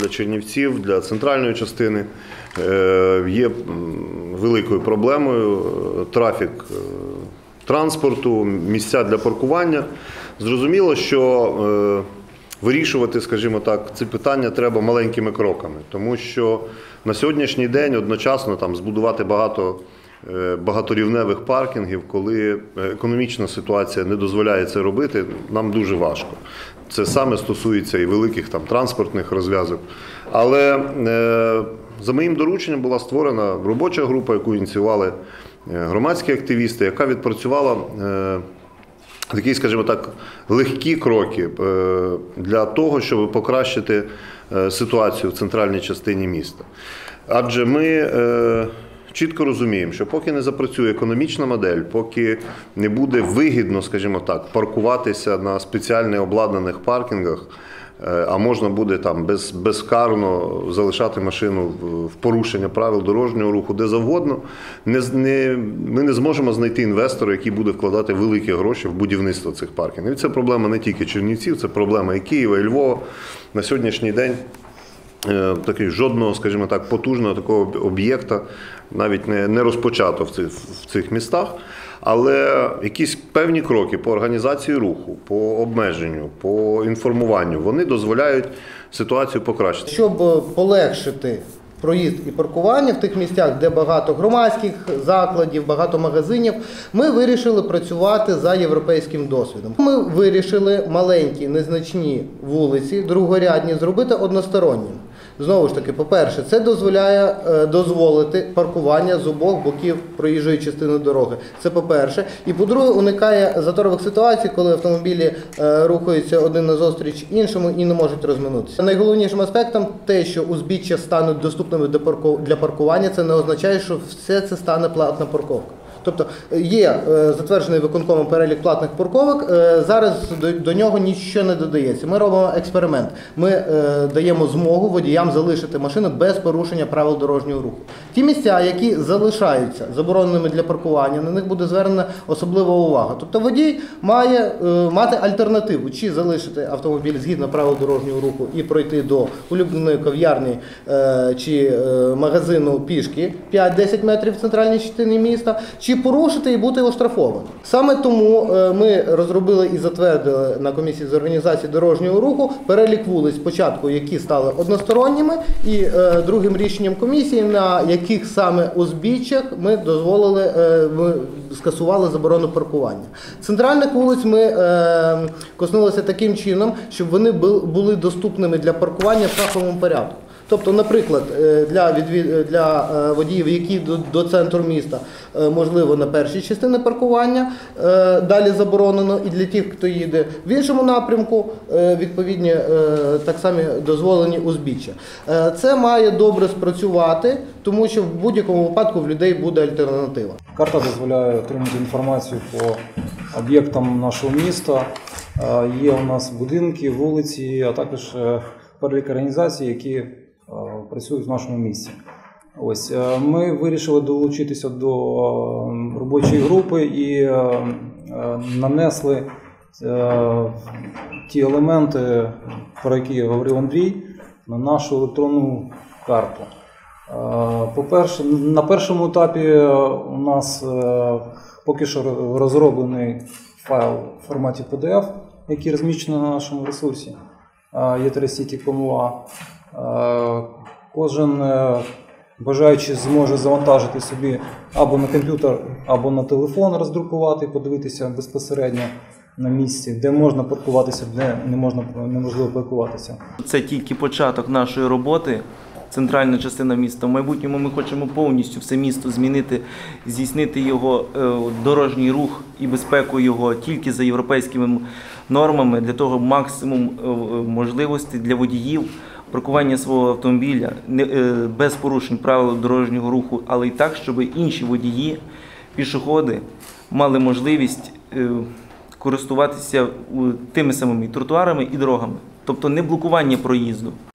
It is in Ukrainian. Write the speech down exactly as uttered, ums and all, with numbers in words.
для Чернівців, для центральної частини є великою проблемою трафік транспорту, місця для паркування. Зрозуміло, що вирішувати, скажімо так, ці питання треба маленькими кроками, тому що на сьогоднішній день одночасно там збудувати багато багаторівневих паркінгів, коли економічна ситуація не дозволяє це робити, нам дуже важко. Це саме стосується і великих там транспортних розв'язок. Але е, за моїм дорученням була створена робоча група, яку ініціювали громадські активісти, яка відпрацювала е, такі, скажімо так, легкі кроки е, для того, щоб покращити е, ситуацію в центральній частині міста. Адже ми е, чітко розуміємо, що поки не запрацює економічна модель, поки не буде вигідно, скажімо так, паркуватися на спеціально обладнаних паркінгах, а можна буде там без, безкарно залишати машину в порушення правил дорожнього руху де завгодно, не, не, ми не зможемо знайти інвестора, який буде вкладати великі гроші в будівництво цих паркінгів. І це проблема не тільки Чернівців, це проблема і Києва, і Львова. На сьогоднішній день такий, жодного, скажімо так, потужного такого об'єкта навіть не, не розпочато в цих, в цих містах. Але якісь певні кроки по організації руху, по обмеженню, по інформуванню, вони дозволяють ситуацію покращити. Щоб полегшити проїзд і паркування в тих місцях, де багато громадських закладів, багато магазинів, ми вирішили працювати за європейським досвідом. Ми вирішили маленькі, незначні вулиці, другорядні, зробити односторонніми. Знову ж таки, по-перше, це дозволяє е, дозволити паркування з обох боків проїжджої частини дороги. Це по-перше. І по-друге, уникає заторових ситуацій, коли автомобілі е, рухаються один назустріч іншому і не можуть розминутися. Найголовнішим аспектом те, що узбіччя стануть доступними для паркування, це не означає, що все це стане платна парковка. Тобто є затверджений виконкомом перелік платних парковок, зараз до, до нього нічого не додається. Ми робимо експеримент. Ми е, даємо змогу водіям залишити машину без порушення правил дорожнього руху. Ті місця, які залишаються забороненими для паркування, на них буде звернена особлива увага. Тобто водій має е, мати альтернативу, чи залишити автомобіль згідно правил дорожнього руху і пройти до улюбленої кав'ярні е, чи е, магазину пішки п'ять-десять метрів в центральній частині міста, чи порушити і бути оштрафованим. Саме тому ми розробили і затвердили на комісії з організації дорожнього руху перелік вулиць, спочатку які стали односторонніми, і е, другим рішенням комісії, на яких саме узбіччях ми дозволили, е, ми скасували заборону паркування. Центральних вулиць ми е, коснулися таким чином, щоб вони були доступними для паркування в шаховому порядку. Тобто, наприклад, для, відвід... для водіїв, які до, до центру міста, можливо, на першій частині паркування, далі заборонено, і для тих, хто їде в іншому напрямку, відповідні так само дозволені узбіччя. Це має добре спрацювати, тому що в будь-якому випадку в людей буде альтернатива. Карта дозволяє отримати інформацію по об'єктам нашого міста. Є у нас будинки, вулиці, а також перелік організацій, які працюють в нашому місті. Ось, ми вирішили долучитися до робочої групи і нанесли ті елементи, про які говорив Андрій, на нашу електронну карту. По-перше, на першому етапі у нас поки що розроблений файл в форматі пі ді еф, який розміщений на нашому ресурсі і три сі ті крапка ком ю а. Кожен бажаючий зможе завантажити собі або на комп'ютер, або на телефон, роздрукувати, подивитися безпосередньо на місці, де можна паркуватися, де не можна, неможливо паркуватися. Це тільки початок нашої роботи, центральна частина міста. В майбутньому ми хочемо повністю все місто змінити, здійснити його дорожній рух і безпеку його тільки за європейськими нормами, для того максимум можливостей для водіїв паркування свого автомобіля без порушень правил дорожнього руху, але й так, щоб інші водії, пішоходи мали можливість користуватися тими самими тротуарами і дорогами. Тобто не блокування проїзду.